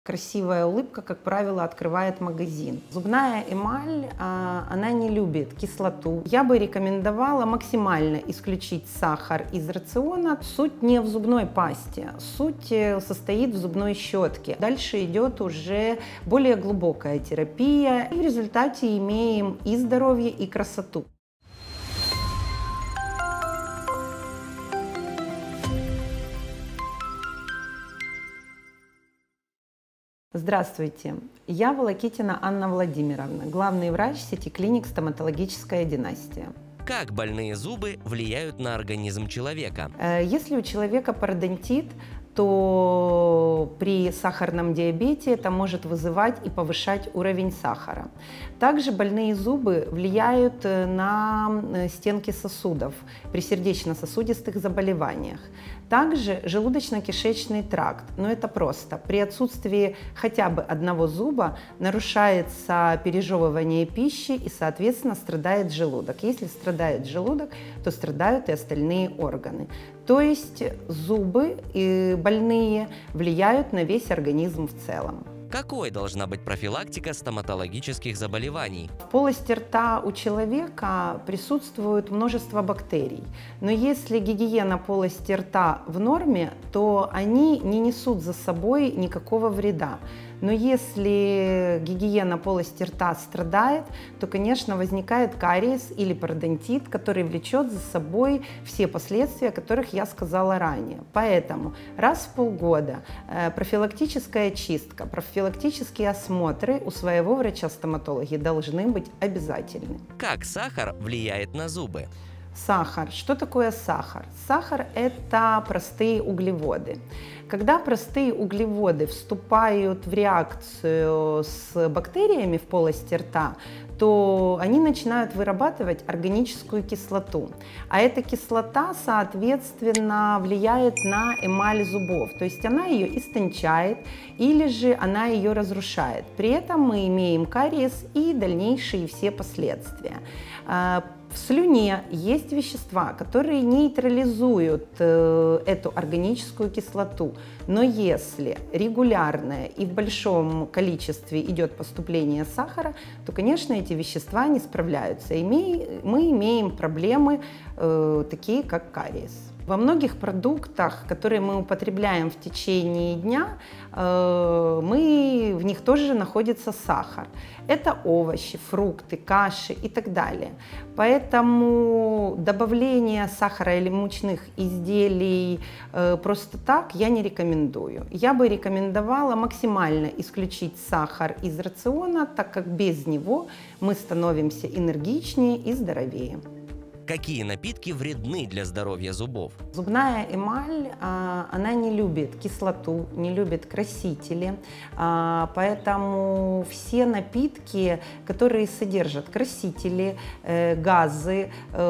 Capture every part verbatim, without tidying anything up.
Красивая улыбка, как правило, открывает магазин. Зубная эмаль, она не любит кислоту. Я бы рекомендовала максимально исключить сахар из рациона. Суть не в зубной пасте, суть состоит в зубной щетке. Дальше идет уже более глубокая терапия. И в результате имеем и здоровье, и красоту. Здравствуйте, я Волокитина Анна Владимировна, главный врач сети клиник «Стоматологическая династия». Как больные зубы влияют на организм человека? Если у человека пародонтит, то при сахарном диабете это может вызывать и повышать уровень сахара. Также больные зубы влияют на стенки сосудов при сердечно-сосудистых заболеваниях. Также желудочно-кишечный тракт, но это просто. При отсутствии хотя бы одного зуба нарушается пережевывание пищи и, соответственно, страдает желудок. Если страдает желудок, то страдают и остальные органы. То есть зубы и больные влияют на весь организм в целом. Какой должна быть профилактика стоматологических заболеваний? В полости рта у человека присутствует множество бактерий, но если гигиена полости рта в норме, то они не несут за собой никакого вреда. Но если гигиена полости рта страдает, то, конечно, возникает кариес или пародонтит, который влечет за собой все последствия, о которых я сказала ранее. Поэтому раз в полгода профилактическая чистка, профилактические осмотры у своего врача-стоматологи должны быть обязательны. Как сахар влияет на зубы? Сахар. Что такое сахар? Сахар – это простые углеводы. Когда простые углеводы вступают в реакцию с бактериями в полости рта, то они начинают вырабатывать органическую кислоту. А эта кислота, соответственно, влияет на эмаль зубов. То есть она ее истончает или же она ее разрушает. При этом мы имеем кариес и дальнейшие все последствия. В слюне есть вещества, которые нейтрализуют э, эту органическую кислоту. Но если регулярное и в большом количестве идет поступление сахара, то, конечно, эти вещества не справляются. И мы, мы имеем проблемы, э, такие как кариес. Во многих продуктах, которые мы употребляем в течение дня, э, мы, в них тоже находится сахар. Это овощи, фрукты, каши и так далее. Поэтому добавление сахара или мучных изделий э, просто так я не рекомендую. Я бы рекомендовала максимально исключить сахар из рациона, так как без него мы становимся энергичнее и здоровее. Какие напитки вредны для здоровья зубов? Зубная эмаль, она не любит кислоту, не любит красители, поэтому все напитки, которые содержат красители, газы,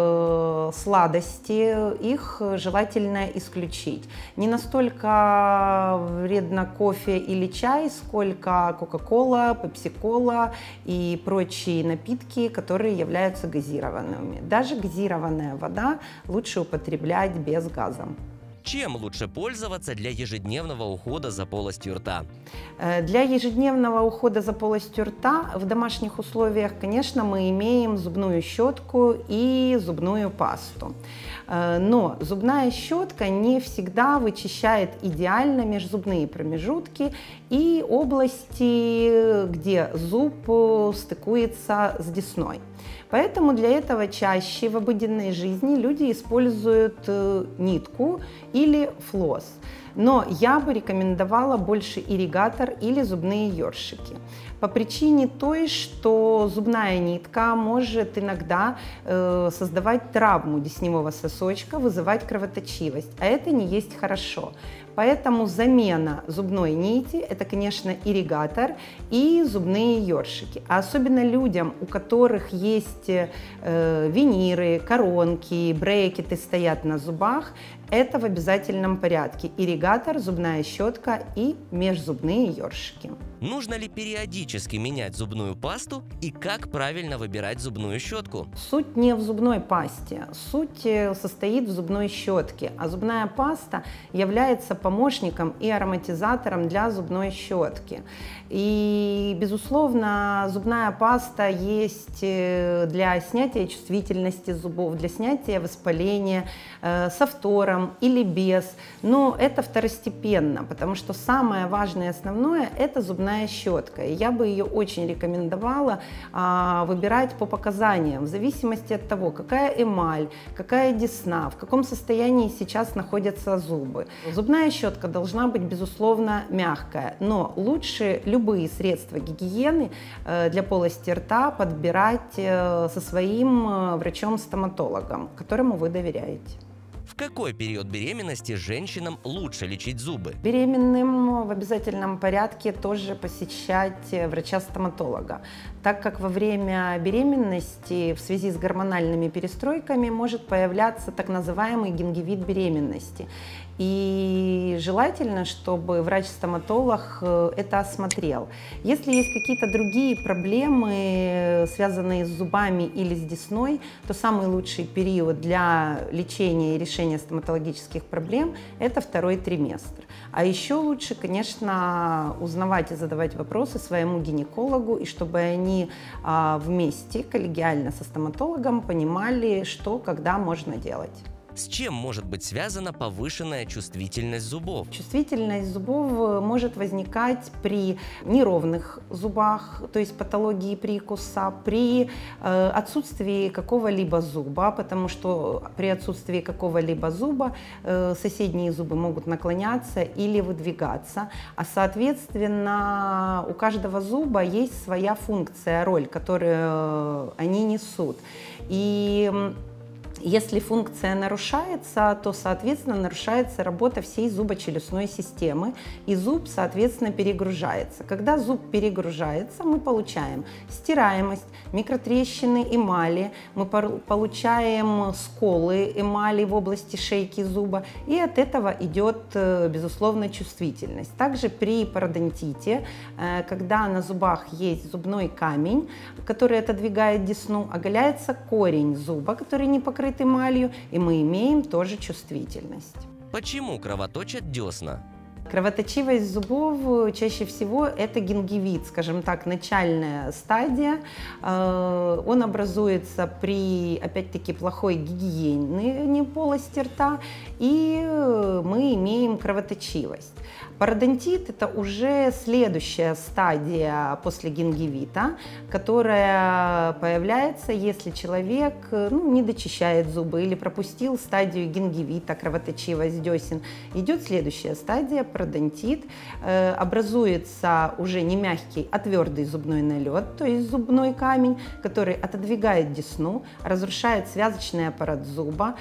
сладости, их желательно исключить. Не настолько вредно кофе или чай, сколько кока-кола, пепси-кола и прочие напитки, которые являются газированными. Даже газированные Газированная вода лучше употреблять без газа. Чем лучше пользоваться для ежедневного ухода за полостью рта? Для ежедневного ухода за полостью рта в домашних условиях, конечно, мы имеем зубную щетку и зубную пасту. Но зубная щетка не всегда вычищает идеально межзубные промежутки и области, где зуб стыкуется с десной. Поэтому для этого чаще в обыденной жизни люди используют нитку или флосс. Но я бы рекомендовала больше ирригатор или зубные ёршики. По причине той, что зубная нитка может иногда э, создавать травму десневого сосочка, вызывать кровоточивость, а это не есть хорошо. Поэтому замена зубной нити – это, конечно, ирригатор и зубные ёршики. А особенно людям, у которых есть э, виниры, коронки, брекеты стоят на зубах, это в обязательном порядке. Ирригатор, зубная щетка и межзубные ёршики. Нужно ли периодически менять зубную пасту и как правильно выбирать зубную щетку? Суть не в зубной пасте, суть состоит в зубной щетке, а зубная паста является помощником помощником и ароматизатором для зубной щетки. И, безусловно, зубная паста есть для снятия чувствительности зубов, для снятия воспаления э, со фтором или без. Но это второстепенно, потому что самое важное и основное – это зубная щетка. И я бы ее очень рекомендовала э, выбирать по показаниям, в зависимости от того, какая эмаль, какая десна, в каком состоянии сейчас находятся зубы. Зубная щетка должна быть, безусловно, мягкая, но лучше любые средства гигиены для полости рта подбирать со своим врачом-стоматологом, которому вы доверяете. В какой период беременности женщинам лучше лечить зубы? Беременным в обязательном порядке тоже посещать врача-стоматолога, так как во время беременности в связи с гормональными перестройками может появляться так называемый гингивит беременности. И желательно, чтобы врач-стоматолог это осмотрел. Если есть какие-то другие проблемы, связанные с зубами или с десной, то самый лучший период для лечения и решения стоматологических проблем – это второй триместр. А еще лучше, конечно, узнавать и задавать вопросы своему гинекологу, и чтобы они вместе, коллегиально со стоматологом, понимали, что, когда можно делать. С чем может быть связана повышенная чувствительность зубов? Чувствительность зубов может возникать при неровных зубах, то есть патологии прикуса, при э, отсутствии какого-либо зуба, потому что при отсутствии какого-либо зуба э, соседние зубы могут наклоняться или выдвигаться, а соответственно у каждого зуба есть своя функция, роль, которую они несут. И если функция нарушается, то, соответственно, нарушается работа всей зубочелюстной системы, и зуб, соответственно, перегружается. Когда зуб перегружается, мы получаем стираемость, микротрещины эмали, мы получаем сколы эмали в области шейки зуба, и от этого идет, безусловно, чувствительность. Также при пародонтите, когда на зубах есть зубной камень, который отодвигает десну, оголяется корень зуба, который не покрыт эмалью, и мы имеем тоже чувствительность. Почему кровоточат десна? Кровоточивость зубов чаще всего это гингивит, скажем так, начальная стадия. Он образуется при, опять-таки, плохой гигиене полости рта, и мы имеем кровоточивость. Пародонтит – это уже следующая стадия после гингивита, которая появляется, если человек ну, не дочищает зубы или пропустил стадию гингивита, кровоточивость десен. Идет следующая стадия – пародонтит. Э, образуется уже не мягкий, а твердый зубной налет, то есть зубной камень, который отодвигает десну, разрушает связочный аппарат зуба,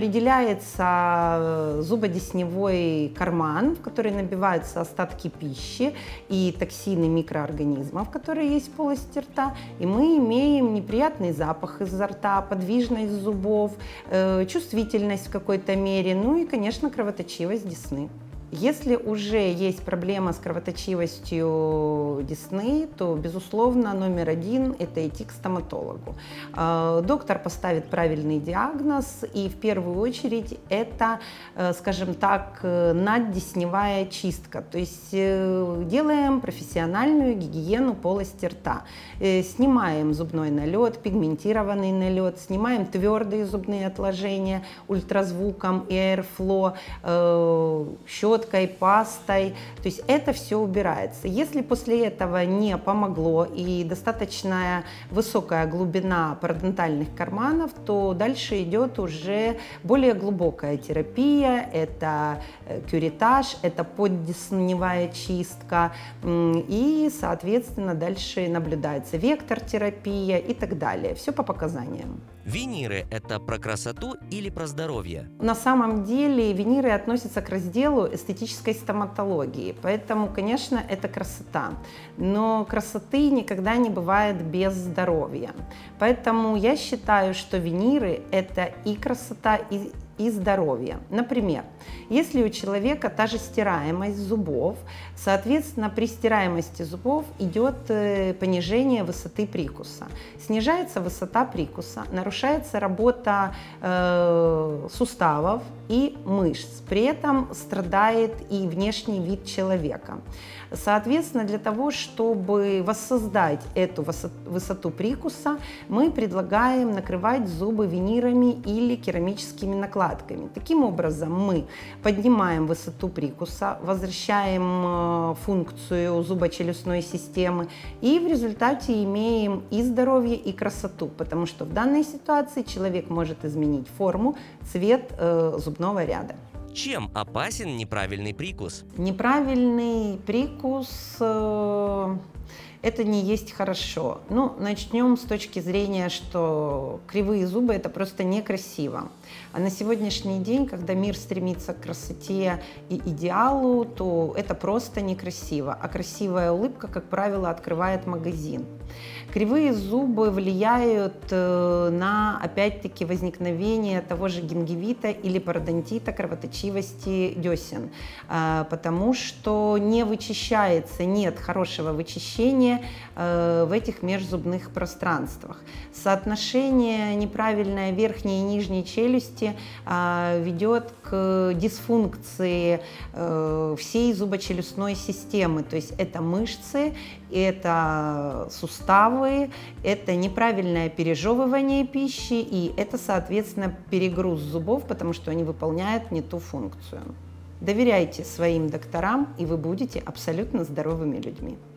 определяется зубодесневой карман, в который набивается остатки пищи и токсины микроорганизмов, которые есть в полости рта, и мы имеем неприятный запах изо рта, подвижность зубов, э, чувствительность в какой-то мере, ну и, конечно, кровоточивость десны. Если уже есть проблема с кровоточивостью десны, то, безусловно, номер один – это идти к стоматологу. Доктор поставит правильный диагноз, и в первую очередь это, скажем так, наддесневая чистка. То есть делаем профессиональную гигиену полости рта. Снимаем зубной налет, пигментированный налет, снимаем твердые зубные отложения ультразвуком и аэрфло, щеткой, пастой, то есть это все убирается. Если после этого не помогло и достаточно высокая глубина пародонтальных карманов, то дальше идет уже более глубокая терапия, это кюретаж, это поддесневая чистка, и, соответственно, дальше наблюдается вектор-терапия и так далее. Все по показаниям. Виниры – это про красоту или про здоровье? На самом деле виниры относятся к разделу эстетической стоматологии, поэтому, конечно, это красота. Но красоты никогда не бывает без здоровья. Поэтому я считаю, что виниры – это и красота, и и здоровья. Например, если у человека та же стираемость зубов, соответственно, при стираемости зубов идет понижение высоты прикуса. Снижается высота прикуса, нарушается работа э, суставов и мышц. При этом страдает и внешний вид человека. Соответственно, для того, чтобы воссоздать эту высоту прикуса, мы предлагаем накрывать зубы винирами или керамическими накладками. Таким образом, мы поднимаем высоту прикуса, возвращаем функцию зубочелюстной системы и в результате имеем и здоровье, и красоту, потому что в данной ситуации человек может изменить форму, цвет э, зубного ряда. Чем опасен неправильный прикус? Неправильный прикус э, – это не есть хорошо. Ну, начнем с точки зрения, что кривые зубы – это просто некрасиво. А на сегодняшний день, когда мир стремится к красоте и идеалу, то это просто некрасиво. А красивая улыбка, как правило, открывает магазин. Кривые зубы влияют на, опять-таки, возникновение того же гингивита или пародонтита, кровоточивости десен, потому что не вычищается, нет хорошего вычищения в этих межзубных пространствах. Соотношение неправильной верхней и нижней челюсти ведет к дисфункции всей зубочелюстной системы, то есть это мышцы, это суставы, это неправильное пережевывание пищи и это, соответственно, перегруз зубов, потому что они выполняют не ту функцию. Доверяйте своим докторам, и вы будете абсолютно здоровыми людьми.